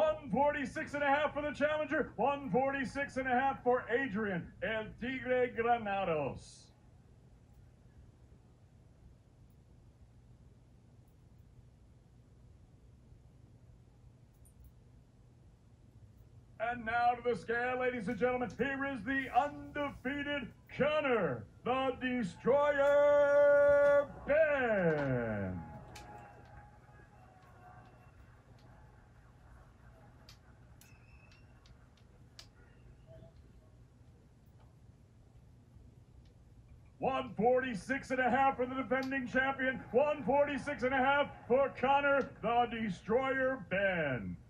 146.5 for the challenger, 146.5 for Adrian El Tigre Granados. And now to the scale, ladies and gentlemen, here is the undefeated Conor, the Destroyer Benn. $146.5 for the defending champion, $146.5 for Conor, the Destroyer Benn.